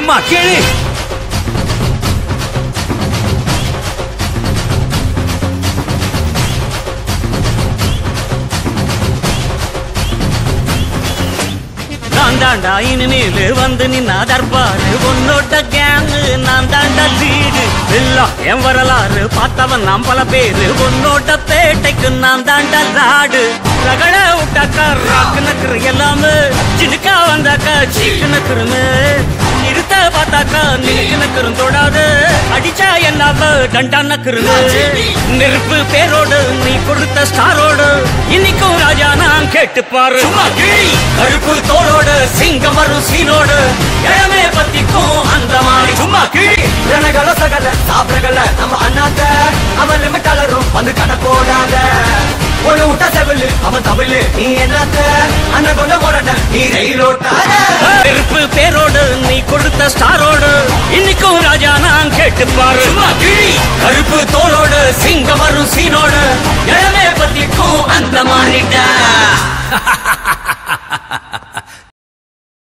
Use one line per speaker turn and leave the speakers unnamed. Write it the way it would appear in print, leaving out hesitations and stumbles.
சும்மா கேளு. நான் தாண்டா இனிமேலு வந்து நின்னா தர்பாரு உன்னோட கேங்கு நான் தாண்டா லீடு எல்லாம் என் வரலாறு பார்த்தவன் நாம் பல பேரு உன்னோட பேட்டைக்கு நான் தாண்டா லாடு ரகட விட்டாக்கா ராக்கு நக்குற எல்லாமே சினுக்கா வந்தாக்கா சீக்கு நக்குருமே நிறுத்த பார்த்தாக்கா நினைக்கு நக்குரும் தொடாது அடிச்சா என்னாவ டண்டா நக்குருங்க நெருப்பு பேரோடு நீ கொடுத்த ஸ்டாரோடு இன்னைக்கும் ராஜா நான் கேட்டு பாரு கருப்பு தோளோடு சிங்கம் வரும் சீனோடு இடமே பத்திக்கும் அந்த மாதிரி சும்மா கீழ் ரணகள சகல சாப்பிடல நம்ம அண்ணாத்த அவன் லிமிட்டாளரும் வந்து கண போடாத ஒரு விட்ட செவிலு அவன் தமிழ் நீ என்னத்த அண்ணன் கொண்ட போராட்ட நீ ரயிலோட்டாத நெருப்பு பேரோடு நீ கொடுத்த ஸ்டாரோடு இன்னைக்கும் ராஜா நான் கேட்டு பாரு கருப்பு தோளோடு சிங்கம் வரும் சீனோடு இடமே பத்திக்கும் அந்த மாதிரிட்ட